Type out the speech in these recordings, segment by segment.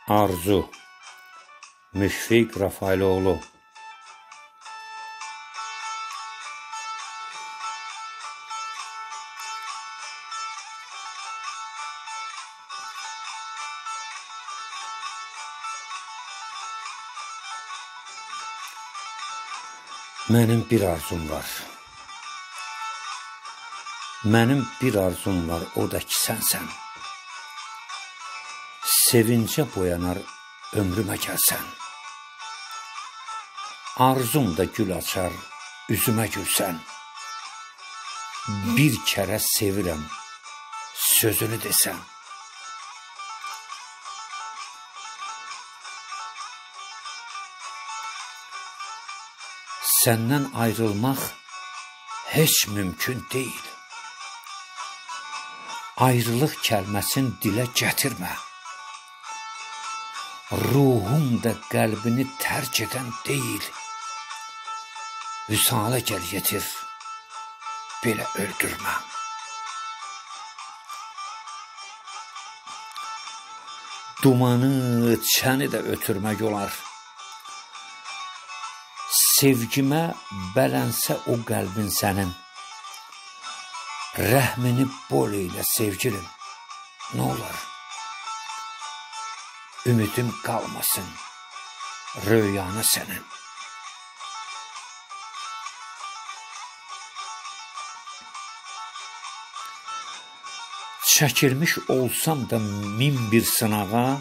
Arzu Müşfiq Rafailoğlu. Mənim bir arzum var. Mənim bir arzum var, o da ki sənsən. Sevincə boyanar ömrümə gəlsən. Arzum da gül açar, üzümə gülsən. Bir kərə sevirəm, sözünü desən. Səndən ayrılmaq heç mümkün deyil. Ayrılıq kəlməsini dilə gətirmə. Ruhum da qəlbini tərk edən deyil. Vüsala gəl yetir, belə öldürmə. Dumanı, çəni də ötürmək olar. Sevgimə bələnsə o qəlbin sənin. Rəhmini bol eylə sevgilim, nə olar? Ümidim qalmasın, röyanı sənin. Çəkilmiş olsam da min bir sınağa,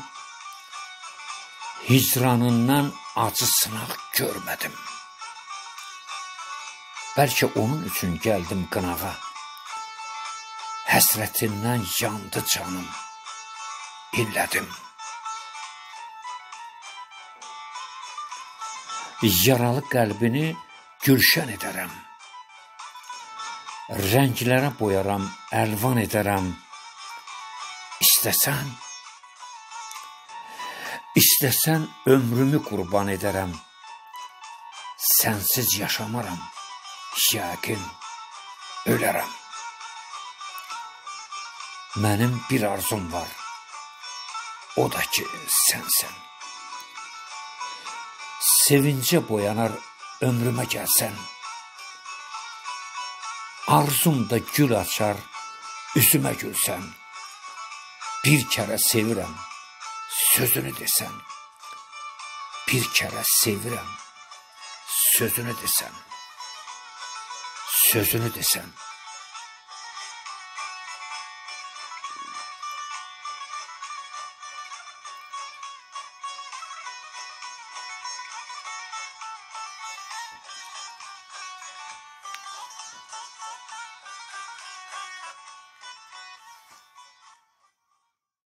hicranından acı sınaq görmədim. Bəlkə onun üçün gəldim qınağa. Həsrətindən yandı canım, inlədim. Yaralı qəlbini gülşən edərəm. Rənglərə boyaram, əlvan edərəm. İstəsən ömrümü qurban edərəm. Sənsiz yaşamaram, yəqin ölərəm. Mənim bir arzum var, o da ki sənsən. Sevincə boyanar ömrümə gəlsən. Arzum da gül açar, üzümə gülsən. Bir kərə sevirəm, sözünü desən. Bir kərə sevirəm, sözünü desən. Sözünü desən.